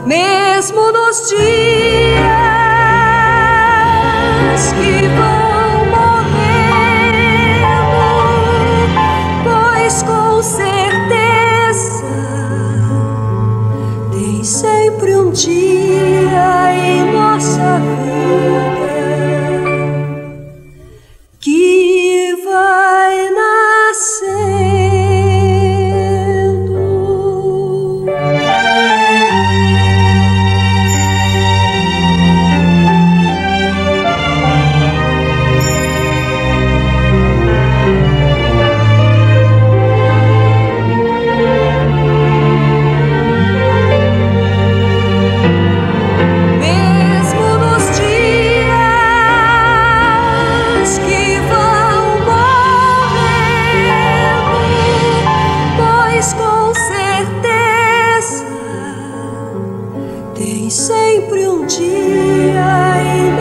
mesmo nos dias que vão morrendo, pois com certeza tem sempre um dia em nossa vida que vai nascendo. Mesmo nos dias que vão morrendo, pois com certeza tem sempre um dia em